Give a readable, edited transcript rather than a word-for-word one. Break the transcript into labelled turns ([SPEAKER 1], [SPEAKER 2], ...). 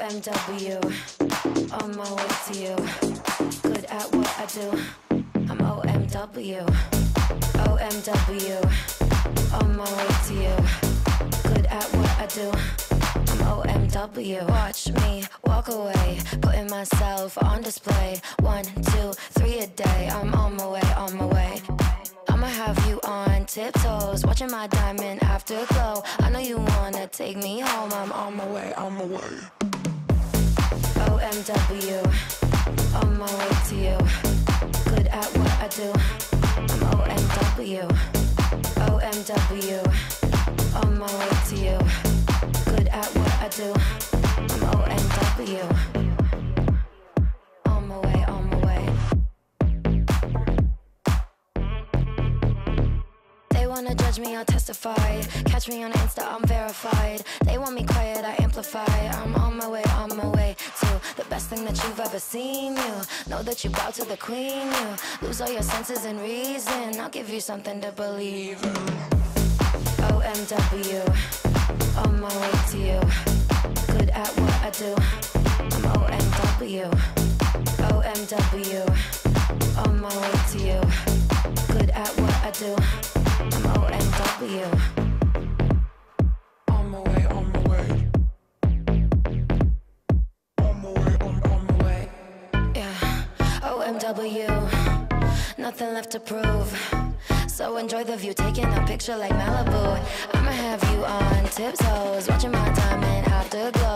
[SPEAKER 1] OMW, on my way to you. Good at what I do. I'm OMW, OMW, on my way to you. Good at what I do. I'm OMW. Watch me walk away, putting myself on display. 1, 2, 3 a day. I'm on my way, on my way. I'ma have you on tiptoes, watching my diamond afterglow. I know you wanna take me home. I'm on my way, on my way. OMW, on my way to you. Good at what I do. I'm OMW, OMW, on my way to you. Good at what I do. I'm OMW, on my way, on my way. They wanna judge me, I'll testify. Catch me on Insta, I'm verified. They want me quiet, I amplify. I'm on my way to the best thing that you've ever seen. You know that you bow to the queen. You lose all your senses and reason. I'll give you something to believe in. OMW, on my way to you. Good at what I do. I'm OMW, OMW, on my way to you. Good at what I do. I'm OMW, on my way, on my way. On my way, on my way. Yeah, OMW, nothing left to prove. So enjoy the view, taking a picture like Malibu. I'ma have you on tiptoes, watching my diamond afterglow.